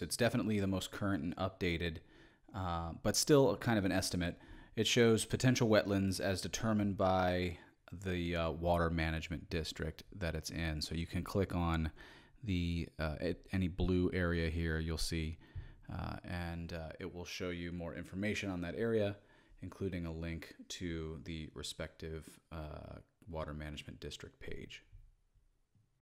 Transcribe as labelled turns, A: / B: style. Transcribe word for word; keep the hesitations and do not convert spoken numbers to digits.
A: It's definitely the most current and updated, uh, but still kind of an estimate. It shows potential wetlands as determined by the uh, water management district that it's in. So you can click on the uh, it, any blue area here, you'll see, uh, and uh, it will show you more information on that area, including a link to the respective uh, water management district page.